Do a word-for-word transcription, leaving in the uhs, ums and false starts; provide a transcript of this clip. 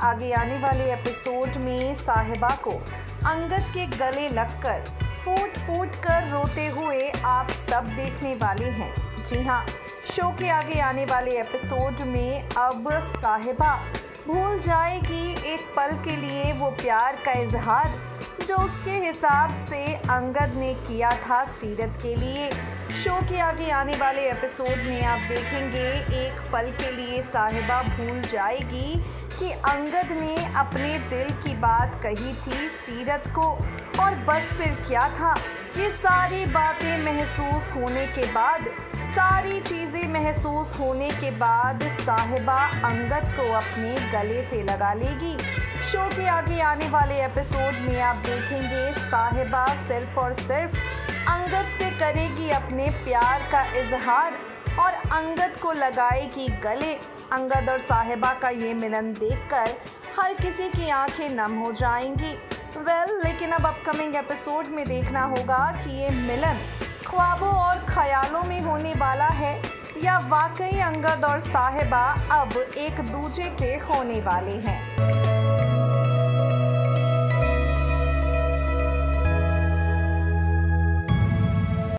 आगे आने वाले एपिसोड में साहिबा को अंगद के गले लगकर फूट फूट कर रोते हुए आप सब देखने वाले हैं। जी हाँ, शो के आगे आने वाले एपिसोड में अब साहिबा भूल जाएगी एक पल के लिए वो प्यार का इजहार जो उसके हिसाब से अंगद ने किया था सीरत के लिए। शो के आगे आने वाले एपिसोड में आप देखेंगे एक पल के लिए साहिबा भूल जाएगी कि अंगद ने अपने दिल की बात कही थी सीरत को, और बस फिर क्या था, ये सारी बातें महसूस होने के बाद, सारी चीज़ें महसूस होने के बाद साहिबा अंगद को अपने गले से लगा लेगी। शो के आगे आने वाले एपिसोड में आप देखेंगे साहिबा सिर्फ और सिर्फ अंगद से करेगी अपने प्यार का इजहार और अंगद को लगाएगी गले। अंगद और साहिबा का ये मिलन देखकर हर किसी की आंखें नम हो जाएंगी। वेल well, लेकिन अब अपकमिंग एपिसोड में देखना होगा कि ये मिलन ख्वाबों और ख्यालों में होने वाला है या वाकई अंगद और साहिबा अब एक दूसरे के होने वाले हैं।